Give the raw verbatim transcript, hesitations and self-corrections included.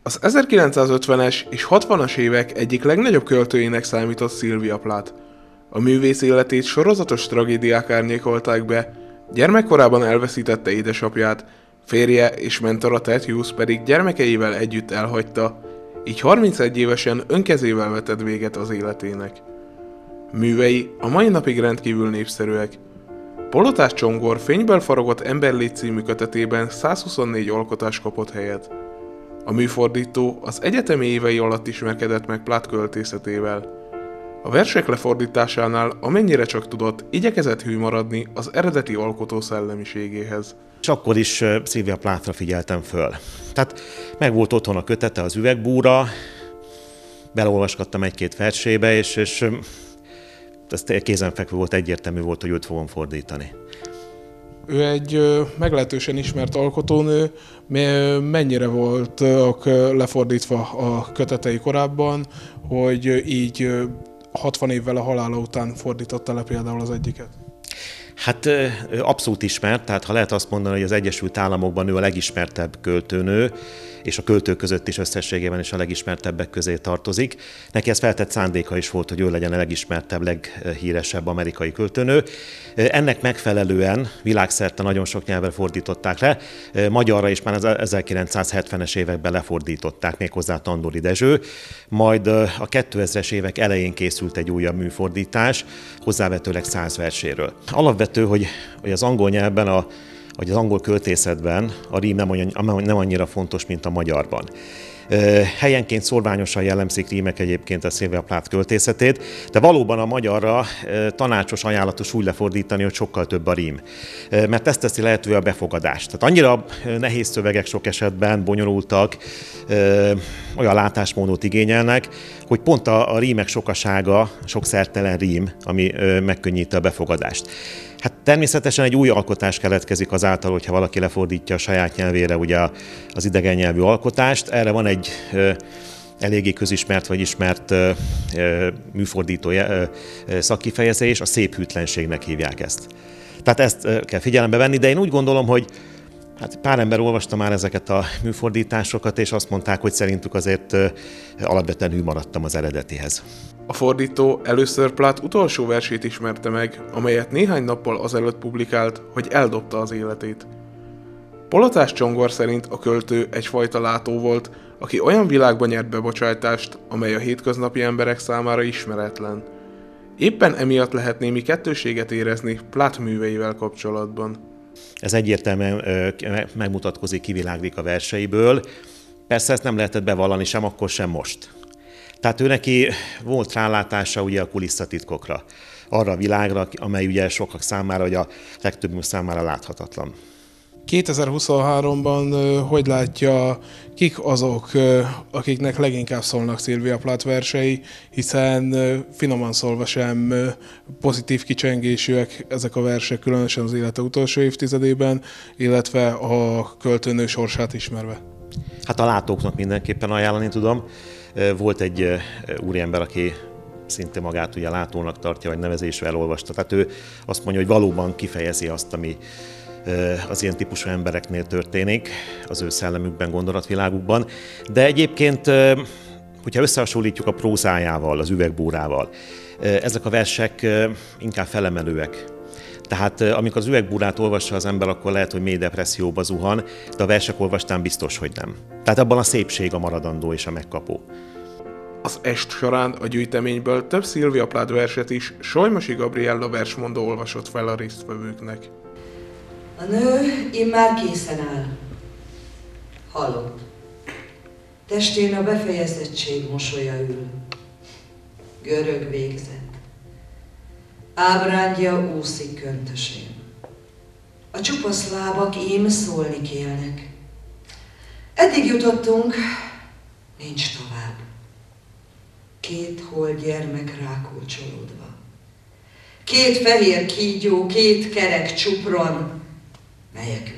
Az ezerkilencszázötvenes és hatvanas évek egyik legnagyobb költőjének számított Sylvia Plath. A művész életét sorozatos tragédiák árnyékolták be, gyermekkorában elveszítette édesapját, férje és mentora Ted Hughes pedig gyermekeivel együtt elhagyta, így harmincegy évesen önkezével vetett véget az életének. Művei a mai napig rendkívül népszerűek. Polotás Csongor Fényből faragott emberlégy című kötetében százhuszonnégy alkotás kapott helyet. A műfordító az egyetemi évei alatt ismerkedett meg Plath költészetével. A versek lefordításánál, amennyire csak tudott, igyekezett hű maradni az eredeti alkotó szellemiségéhez. És akkor is Sylvia Plathra figyeltem föl. Tehát meg volt otthon a kötete, az üvegbúra, beleolvasgattam egy-két versébe, és, és ez kézenfekvő volt, egyértelmű volt, hogy őt fogom fordítani. Ő egy meglehetősen ismert alkotónő, mennyire voltak lefordítva a kötetei korábban, hogy így hatvan évvel a halála után fordította le például az egyiket? Hát abszolút ismert, tehát ha lehet azt mondani, hogy az Egyesült Államokban ő a legismertebb költőnő, és a költők között is összességében is a legismertebbek közé tartozik. Neki ez feltett szándéka is volt, hogy ő legyen a legismertebb, leghíresebb amerikai költőnő. Ennek megfelelően világszerte nagyon sok nyelvre fordították le, magyarra is már az ezerkilencszázhetvenes években lefordították, méghozzá Tandori Dezső, majd a kétezres évek elején készült egy újabb műfordítás, hozzávetőleg száz verséről. Alapvető, hogy, hogy az angol nyelvben a hogy az angol költészetben a rím nem annyira fontos, mint a magyarban. Helyenként szorványosan jellemzik rímek egyébként a Sylvia Plath költészetét, de valóban a magyarra tanácsos, ajánlatos úgy lefordítani, hogy sokkal több a rím. Mert ezt teszi lehetővé a befogadást. Tehát annyira nehéz szövegek sok esetben, bonyolultak, olyan látásmódot igényelnek, hogy pont a, a rímek sokasága, sok szertelen rím, ami megkönnyíti a befogadást. Hát természetesen egy új alkotás keletkezik azáltal, hogyha valaki lefordítja a saját nyelvére ugye az idegen nyelvű alkotást. Erre van egy ö, eléggé közismert vagy ismert ö, ö, műfordító ö, szakkifejezés, a szép hűtlenségnek hívják ezt. Tehát ezt ö, kell figyelembe venni, de én úgy gondolom, hogy hát pár ember olvasta már ezeket a műfordításokat, és azt mondták, hogy szerintük azért ö, alapvetően hű maradtam az eredetihez. A fordító először Plath utolsó versét ismerte meg, amelyet néhány nappal azelőtt publikált, hogy eldobta az életét. Polotás Csongor szerint a költő egyfajta látó volt, aki olyan világba nyert bebocsájtást, amely a hétköznapi emberek számára ismeretlen. Éppen emiatt lehet némi kettősséget érezni Plath műveivel kapcsolatban. Ez egyértelműen megmutatkozik, kiviláglik a verseiből. Persze ezt nem lehetett bevallani sem akkor, sem most. Tehát ő neki volt rálátása ugye a kulisszatitkokra, arra a világra, amely ugye sokak számára, vagy a legtöbbünk számára láthatatlan. kétezer-huszonháromban hogy látja, kik azok, akiknek leginkább szólnak Sylvia Plath versei, hiszen finoman szólva sem pozitív kicsengésűek ezek a versek, különösen az élete utolsó évtizedében, illetve a költőnő sorsát ismerve? Hát a látóknak mindenképpen ajánlani tudom. Volt egy úriember, aki szinte magát ugye látónak tartja, vagy nevezésre elolvasta. Tehát ő azt mondja, hogy valóban kifejezi azt, ami az ilyen típusú embereknél történik, az ő szellemükben, gondolatvilágukban. De egyébként, hogyha összehasonlítjuk a prózájával, az üvegbúrával, ezek a versek inkább felemelőek. Tehát amikor az üvegbúrát olvassa az ember, akkor lehet, hogy mély depresszióba zuhan, de a versek olvastán biztos, hogy nem. Tehát abban a szépség a maradandó és a megkapó. Az est során a gyűjteményből több Sylvia Plath verset is Solymosi Gabriella versmondó olvasott fel a résztvevőknek. A nő immár készen áll. Halott. Testén a befejezettség mosolya ül. Görög végzet. Ábrándja úszik köntösén. A csupasz lábak ím szólni kélnek. Eddig jutottunk, nincs tovább. Két holt gyermek rákulcsolódva. Két fehér kígyó, két kerek csupron, melyek